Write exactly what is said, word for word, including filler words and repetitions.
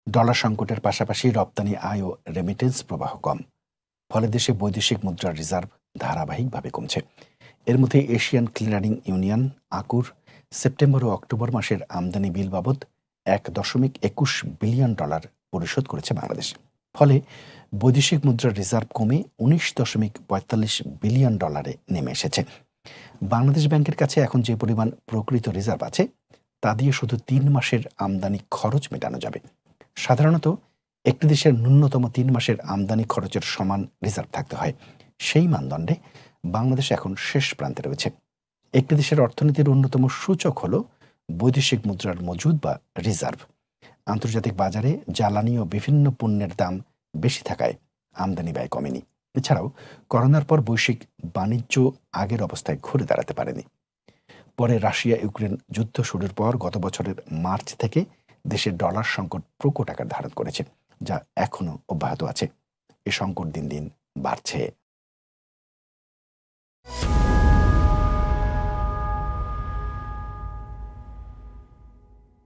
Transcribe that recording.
Dollar সংকটের পাশাপাশি রপ্তানি আয় ও রেমিটেন্স প্রবাহ কম, ফলে দেশে বৈদেশিক মুদ্রার রিজার্ভ ধারাবাহিকভাবে কমছে। এর মধ্যে এশিয়ান ক্লিয়ারিং ইউনিয়ন আকুর সেপ্টেম্বর ও অক্টোবর মাসের আমদানি বিল বাবদ এক দশমিক একুশ বিলিয়ন ডলার পরিশোধ করেছে বাংলাদেশ। ফলে বৈদেশিক মুদ্রার রিজার্ভ কমে উনিশ দশমিক পঁয়তাল্লিশ বিলিয়ন ডলারে নেমে এসেছে। বাংলাদেশ ব্যাংকের কাছে এখন যে পরিমাণ প্রকৃত রিজার্ভ আছে তা দিয়ে শুধু তিন মাসের আমদানি খরচ মেটানো যাবে। সাধারণত একটি দেশের ন্যূনতম তিন মাসের আমদানি খরচের সমান রিজার্ভ থাকতে হয়। সেই মানদণ্ডে বাংলাদেশ এখন শেষ প্রান্তে রয়েছে। একটি দেশের অর্থনীতির অন্যতম সূচক হল বৈদেশিক মুদ্রার মজুদ বা রিজার্ভ। আন্তর্জাতিক বাজারে জ্বালানি ও বিভিন্ন পণ্যের দাম বেশি থাকায় আমদানি ব্যয় কমেনি। এছাড়াও করোনার পর বৈশ্বিক বাণিজ্য আগের অবস্থায় ঘুরে দাঁড়াতে পারেনি। পরে রাশিয়া ইউক্রেন যুদ্ধ শুরুর পর গত বছরের মার্চ থেকে দেশের ডলার সংকট প্রকট আকার ধারণ করেছে, যা এখনো অব্যাহত আছে। এ সংকট দিন দিন বাড়ছে।